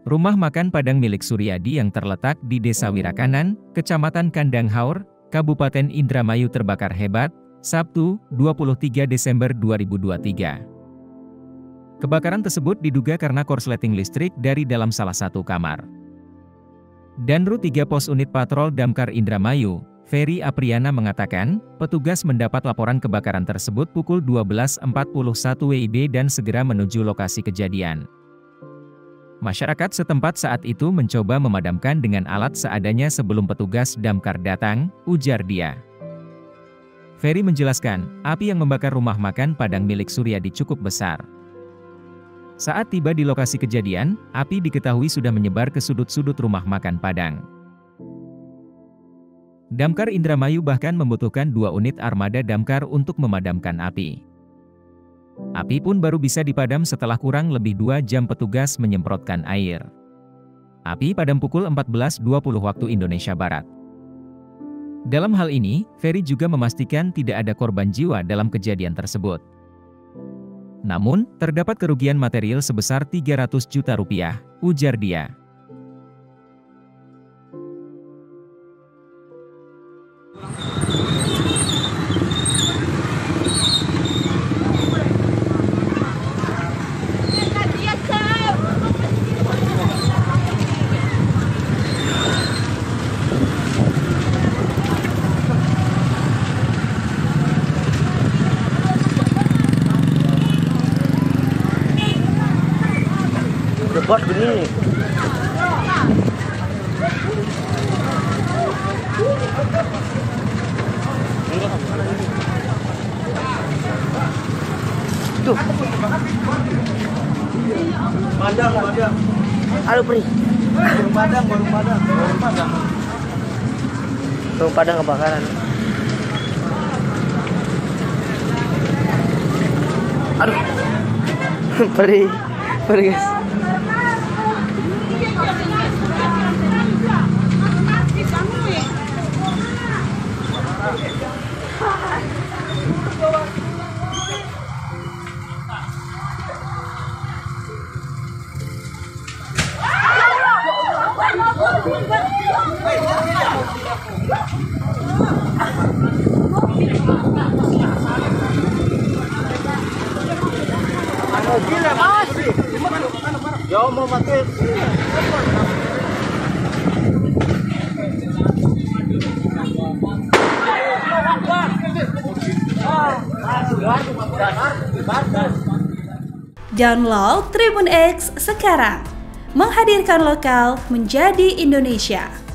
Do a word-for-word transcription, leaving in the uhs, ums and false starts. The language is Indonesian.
Rumah makan Padang milik Suryadi yang terletak di Desa Wirakanan, Kecamatan Kandang Haur, Kabupaten Indramayu terbakar hebat, Sabtu, dua puluh tiga Desember dua ribu dua puluh tiga. Kebakaran tersebut diduga karena korsleting listrik dari dalam salah satu kamar. Danru tiga Pos Unit Patrol Damkar Indramayu, Ferry Apriana mengatakan, petugas mendapat laporan kebakaran tersebut pukul dua belas empat puluh satu W I B dan segera menuju lokasi kejadian. Masyarakat setempat saat itu mencoba memadamkan dengan alat seadanya sebelum petugas damkar datang, ujar dia. Ferry menjelaskan, api yang membakar rumah makan Padang milik Suryadi cukup besar. Saat tiba di lokasi kejadian, api diketahui sudah menyebar ke sudut-sudut rumah makan Padang. Damkar Indramayu bahkan membutuhkan dua unit armada damkar untuk memadamkan api. Api pun baru bisa dipadam setelah kurang lebih dua jam petugas menyemprotkan air. Api padam pukul empat belas dua puluh waktu Indonesia Barat. Dalam hal ini, Ferry juga memastikan tidak ada korban jiwa dalam kejadian tersebut. Namun, terdapat kerugian material sebesar tiga ratus juta rupiah, ujar dia. Bos begini. Tuh. Padang, padang. Aduh, Pri. Baru padang, baru padang, baru padang. Baru padang kebakaran. Aduh. Pri. Pri, guys. Gila masih. Ya mau pakai. Download Tribun X sekarang, menghadirkan lokal menjadi Indonesia.